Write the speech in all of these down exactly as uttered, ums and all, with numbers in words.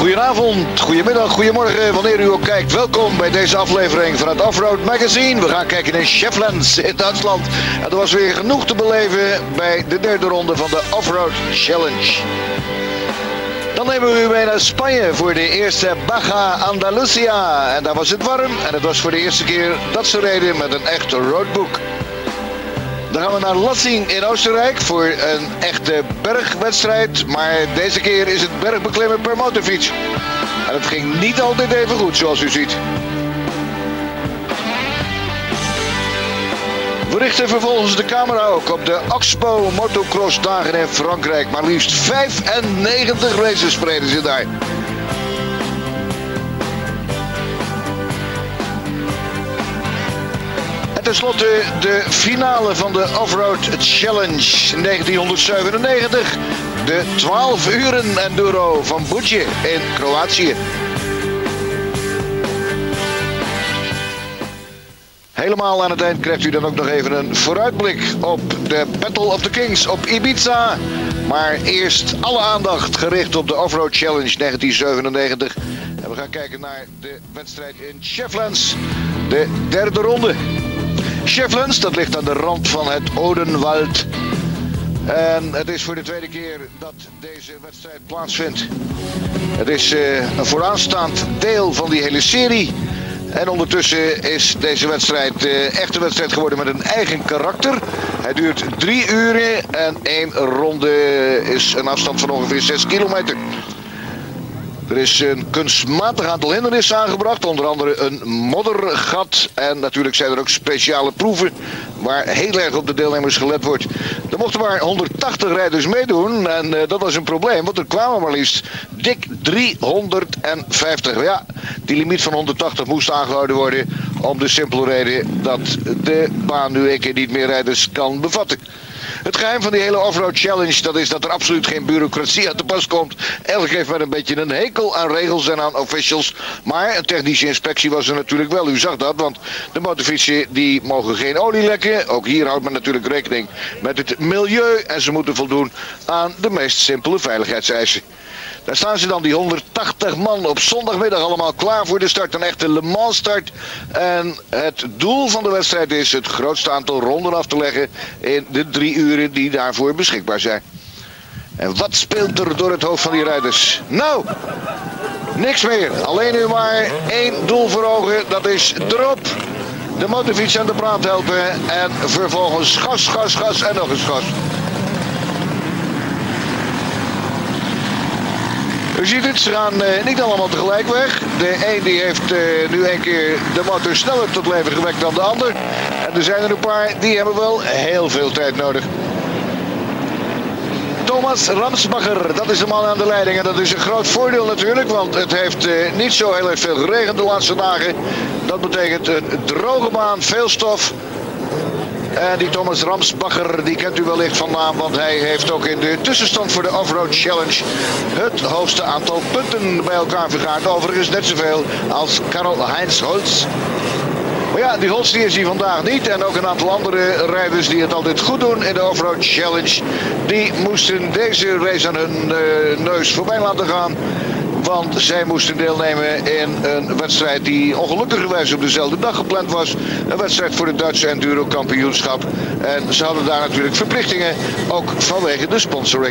Goedenavond, goedemiddag, goedemorgen, wanneer u ook kijkt. Welkom bij deze aflevering van het Offroad Magazine. We gaan kijken in Schefflenz in Duitsland. En er was weer genoeg te beleven bij de derde ronde van de Offroad Challenge. Dan nemen we u mee naar Spanje voor de eerste Baja Andalusia. En daar was het warm en het was voor de eerste keer dat ze reden met een echte roadbook. Dan gaan we naar Lassing in Oostenrijk voor een echte bergwedstrijd. Maar deze keer is het bergbeklimmen per motorfiets. En het ging niet altijd even goed, zoals u ziet. We richten vervolgens de camera ook op de Expo Motocross dagen in Frankrijk. Maar liefst vijfennegentig races spreden ze daar. Ten slotte de finale van de Offroad Challenge negentienhonderdzevenennegentig. De twaalf uren Enduro van Mudpit in Kroatië. Helemaal aan het eind krijgt u dan ook nog even een vooruitblik op de Battle of the Kings op Ibiza. Maar eerst alle aandacht gericht op de Offroad Challenge negentienhonderdzevenennegentig. En we gaan kijken naar de wedstrijd in Schefflenz, de derde ronde. Schefflenz, dat ligt aan de rand van het Odenwald. En het is voor de tweede keer dat deze wedstrijd plaatsvindt. Het is uh, een vooraanstaand deel van die hele serie. En ondertussen is deze wedstrijd uh, echt een wedstrijd geworden met een eigen karakter. Hij duurt drie uren en één ronde is een afstand van ongeveer zes kilometer. Er is een kunstmatig aantal hindernissen aangebracht, onder andere een moddergat. En natuurlijk zijn er ook speciale proeven waar heel erg op de deelnemers gelet wordt. Er mochten maar honderdtachtig rijders meedoen en uh, dat was een probleem, want er kwamen maar liefst dik driehonderdvijftig. Ja, die limiet van honderdtachtig moest aangehouden worden om de simpele reden dat de baan nu een keer niet meer rijders kan bevatten. Het geheim van die hele Offroad Challenge, dat is dat er absoluut geen bureaucratie aan te pas komt. Elk heeft maar een beetje een hekel aan regels en aan officials. Maar een technische inspectie was er natuurlijk wel, u zag dat. Want de motorfietsen die mogen geen olie lekken. Ook hier houdt men natuurlijk rekening met het milieu. En ze moeten voldoen aan de meest simpele veiligheidseisen. Daar staan ze dan, die honderdtachtig man op zondagmiddag allemaal klaar voor de start. Een echte Le Mans start. En het doel van de wedstrijd is het grootste aantal ronden af te leggen in de drie uren die daarvoor beschikbaar zijn. En wat speelt er door het hoofd van die rijders? Nou, niks meer. Alleen nu maar één doel voor ogen. Dat is erop. De motorfiets aan de praat helpen. En vervolgens gas, gas, gas en nog eens gas. U ziet het, ze gaan uh, niet allemaal tegelijk weg. De een die heeft uh, nu een keer de motor sneller tot leven gewekt dan de ander. En er zijn er een paar die hebben wel heel veel tijd nodig. Thomas Ramsbacher, dat is de man aan de leiding. En dat is een groot voordeel natuurlijk, want het heeft uh, niet zo heel erg veel geregend de laatste dagen. Dat betekent een droge baan, veel stof. En die Thomas Ramsbacher, die kent u wellicht van naam, want hij heeft ook in de tussenstand voor de Offroad Challenge het hoogste aantal punten bij elkaar vergaard. Overigens net zoveel als Karl-Heinz Holz. Maar ja, die Holz die is hier vandaag niet. En ook een aantal andere rijders die het altijd goed doen in de Offroad Challenge, die moesten deze race aan hun uh, neus voorbij laten gaan. Want zij moesten deelnemen in een wedstrijd die ongelukkigerwijs op dezelfde dag gepland was. Een wedstrijd voor het Duitse Enduro kampioenschap. En ze hadden daar natuurlijk verplichtingen, ook vanwege de sponsoring.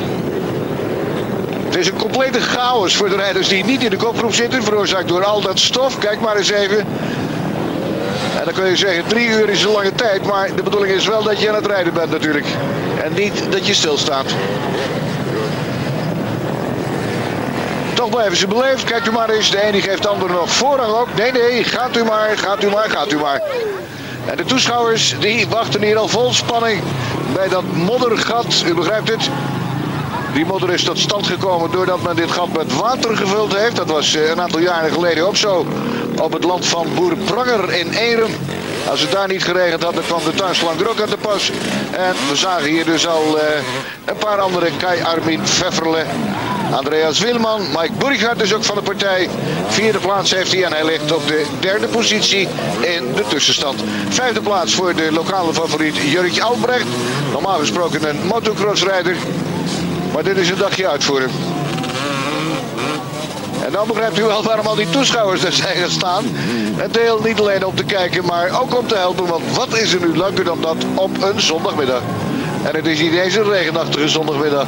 Het is een complete chaos voor de rijders die niet in de kopgroep zitten, veroorzaakt door al dat stof. Kijk maar eens even. En dan kun je zeggen, drie uur is een lange tijd, maar de bedoeling is wel dat je aan het rijden bent natuurlijk. En niet dat je stilstaat. Toch blijven ze beleefd. Kijk u maar eens. De ene geeft de ander nog voorrang ook. Nee, nee. Gaat u maar. Gaat u maar. Gaat u maar. En de toeschouwers die wachten hier al vol spanning bij dat moddergat. U begrijpt het. Die modder is tot stand gekomen doordat men dit gat met water gevuld heeft. Dat was een aantal jaren geleden ook zo. Op het land van boer Pranger in Erum. Als het daar niet geregend had, dan kwam de tuinslang er ook aan te pas. En we zagen hier dus al uh, een paar andere. Kai Armin Pfefferle. Andreas Wilman, Mike Burghardt is ook van de partij. Vierde plaats heeft hij en hij ligt op de derde positie in de tussenstand. Vijfde plaats voor de lokale favoriet Jurk Albrecht. Normaal gesproken een motocrossrijder. Maar dit is een dagje uit voor hem. En dan begrijpt u wel waarom al die toeschouwers daar zijn gaan staan. Een deel niet alleen om te kijken, maar ook om te helpen. Want wat is er nu leuker dan dat op een zondagmiddag? En het is niet eens een regenachtige zondagmiddag.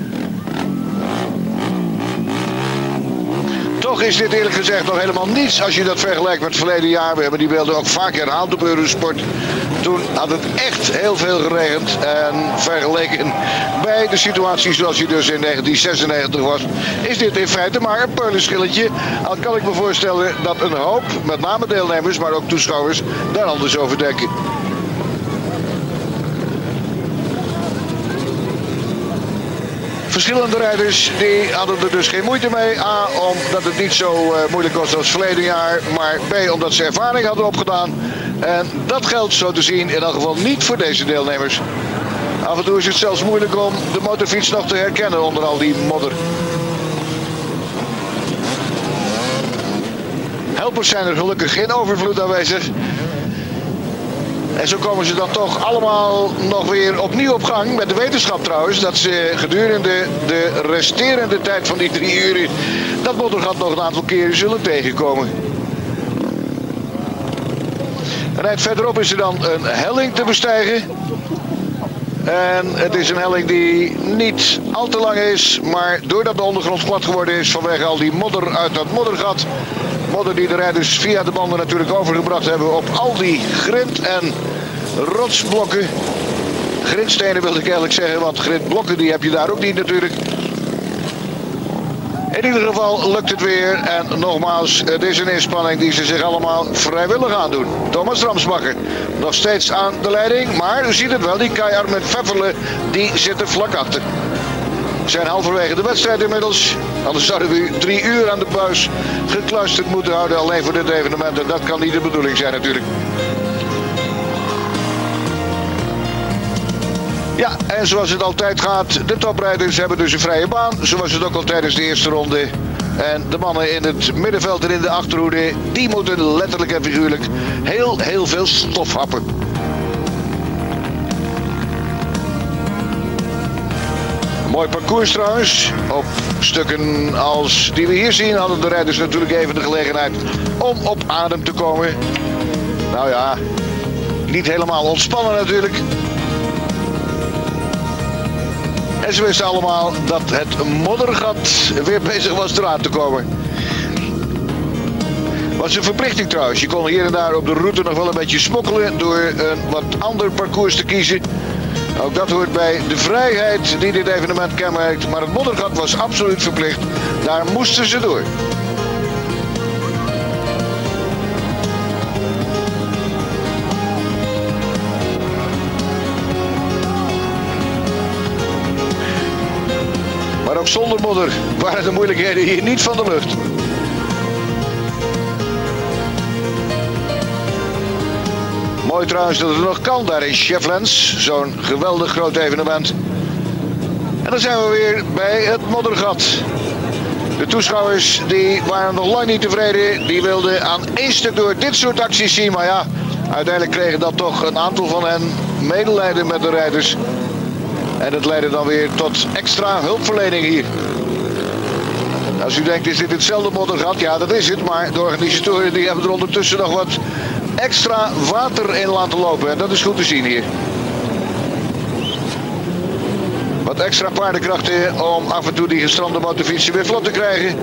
Toch is dit eerlijk gezegd nog helemaal niets als je dat vergelijkt met het verleden jaar. We hebben die beelden ook vaak herhaald op Eurosport. Toen had het echt heel veel geregend. En vergeleken bij de situatie zoals die dus in negentien zesennegentig was, is dit in feite maar een peulenschilletje. Al kan ik me voorstellen dat een hoop, met name deelnemers, maar ook toeschouwers, daar anders over denken. Verschillende rijders die hadden er dus geen moeite mee. A, omdat het niet zo uh, moeilijk was als verleden jaar. Maar B, omdat ze ervaring hadden opgedaan. En dat geldt zo te zien in elk geval niet voor deze deelnemers. Af en toe is het zelfs moeilijk om de motorfiets nog te herkennen onder al die modder. Helpers zijn er gelukkig in overvloed aanwezig. En zo komen ze dan toch allemaal nog weer opnieuw op gang. Met de wetenschap trouwens dat ze gedurende de resterende tijd van die drie uren dat moddergat nog een aantal keren zullen tegenkomen. Een eind verderop is er dan een helling te bestijgen. En het is een helling die niet al te lang is, maar doordat de ondergrond plat geworden is vanwege al die modder uit dat moddergat. Modder die de rijders via de banden natuurlijk overgebracht hebben op al die grind en rotsblokken. Grindstenen wil ik eigenlijk zeggen, want grindblokken die heb je daar ook niet natuurlijk. In ieder geval lukt het weer en nogmaals, het is een inspanning die ze zich allemaal vrijwillig aandoen. Thomas Ramsbakker nog steeds aan de leiding, maar u ziet het wel, die Keijar met Pfefferle, die zitten vlak achter. We zijn halverwege de wedstrijd inmiddels. Anders zouden we drie uur aan de buis gekluisterd moeten houden alleen voor dit evenement. En dat kan niet de bedoeling zijn natuurlijk. Ja, en zoals het altijd gaat, de toprijders hebben dus een vrije baan. Zoals het ook al tijdens de eerste ronde. En de mannen in het middenveld en in de achterhoede, die moeten letterlijk en figuurlijk heel, heel veel stof happen. Mooi parcours trouwens. Op stukken als die we hier zien hadden de rijders natuurlijk even de gelegenheid om op adem te komen. Nou ja, niet helemaal ontspannen natuurlijk. En ze wisten allemaal dat het moddergat weer bezig was eraan te komen. Was een verplichting trouwens. Je kon hier en daar op de route nog wel een beetje smokkelen door een wat ander parcours te kiezen. Ook dat hoort bij de vrijheid die dit evenement kenmerkt. Maar het moddergat was absoluut verplicht. Daar moesten ze door. Maar ook zonder modder waren de moeilijkheden hier niet van de lucht. Mooi trouwens dat het nog kan daar in Schefflenz. Zo'n geweldig groot evenement. En dan zijn we weer bij het moddergat. De toeschouwers die waren nog lang niet tevreden. Die wilden aan één stuk door dit soort acties zien. Maar ja, uiteindelijk kregen dat toch een aantal van hen medelijden met de rijders. En dat leidde dan weer tot extra hulpverlening hier. Als u denkt, is dit hetzelfde moddergat? Ja, dat is het. Maar de organisatoren die hebben er ondertussen nog wat extra water in laten lopen. En dat is goed te zien hier. Wat extra paardenkrachten om af en toe die gestrande motorfietsen weer vlot te krijgen.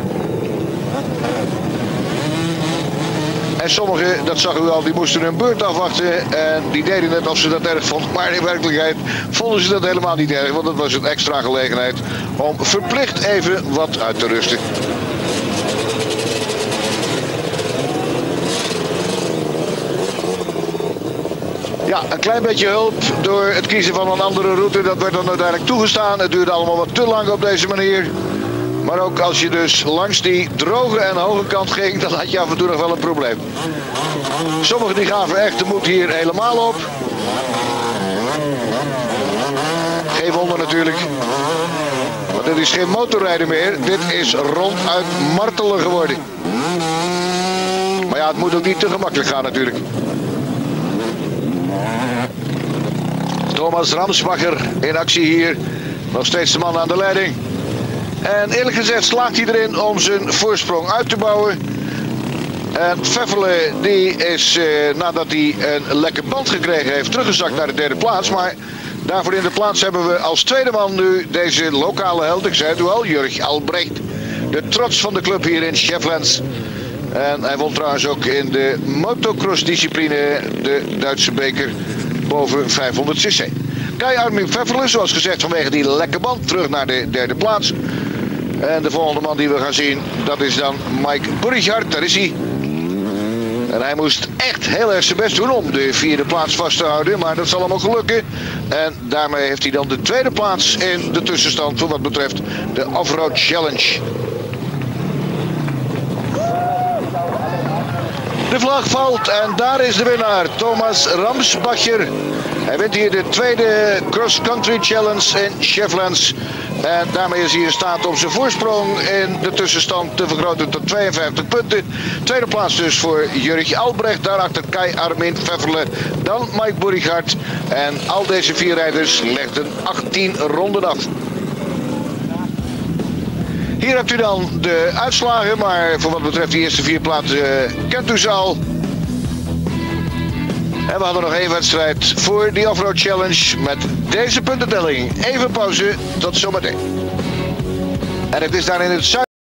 En sommigen, dat zag u al, die moesten hun beurt afwachten. En die deden net of ze dat erg vonden. Maar in werkelijkheid vonden ze dat helemaal niet erg. Want dat was een extra gelegenheid om verplicht even wat uit te rusten. Ja, een klein beetje hulp door het kiezen van een andere route. Dat werd dan uiteindelijk toegestaan. Het duurde allemaal wat te lang op deze manier. Maar ook als je dus langs die droge en hoge kant ging, dan had je af en toe nog wel een probleem. Sommigen die gaven echt de moed hier helemaal op. Geen wonder natuurlijk. Want dit is geen motorrijden meer. Dit is ronduit martelen geworden. Maar ja, het moet ook niet te gemakkelijk gaan natuurlijk. Thomas Ramsbakker in actie hier. Nog steeds de man aan de leiding. En eerlijk gezegd slaagt hij erin om zijn voorsprong uit te bouwen. En Pfefferle die is, uh, nadat hij een lekke band gekregen heeft, teruggezakt naar de derde plaats. Maar daarvoor in de plaats hebben we als tweede man nu deze lokale held. Ik zei het u al, Jurg Albrecht. De trots van de club hier in Schefflenz. En hij won trouwens ook in de motocross discipline de Duitse beker boven vijfhonderd cc. Kai Armin Pfefferle, zoals gezegd vanwege die lekke band, terug naar de derde plaats. En de volgende man die we gaan zien, dat is dan Mike Burghardt. Daar is hij. En hij moest echt heel erg zijn best doen om de vierde plaats vast te houden. Maar dat zal allemaal gelukken. En daarmee heeft hij dan de tweede plaats in de tussenstand voor wat betreft de Offroad Challenge. De vlag valt en daar is de winnaar, Thomas Ramsbacher. Hij wint hier de tweede Cross Country Challenge in Schefflenz. En daarmee is hij in staat om zijn voorsprong in de tussenstand te vergroten tot tweeënvijftig punten. Tweede plaats dus voor Jurg Albrecht. Daarachter Kai Armin Pfefferle. Dan Mike Burghardt. En al deze vier rijders legden achttien ronden af. Hier hebt u dan de uitslagen, maar voor wat betreft de eerste vier plaatsen uh, kent u ze al. En we hadden nog één wedstrijd voor die Offroad Challenge met deze puntentelling. Even pauze, tot zometeen. En het is daar in het zuiden.